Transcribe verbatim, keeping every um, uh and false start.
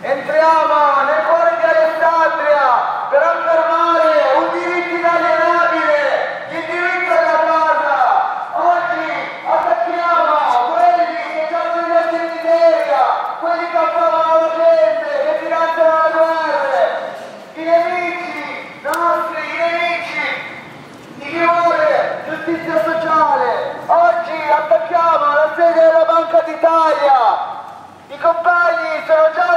Entriamo nel cuore di Alessandria per affermare un diritto inalienabile, il diritto alla casa. Oggi attacchiamo quelli che ci hanno ridotto in miseria, quelli che affamano la gente, che finanziano le guerre, i nemici nostri, i nemici di chi vuole giustizia sociale. Oggi attacchiamo la sede della Banca d'Italia. I compagni sono già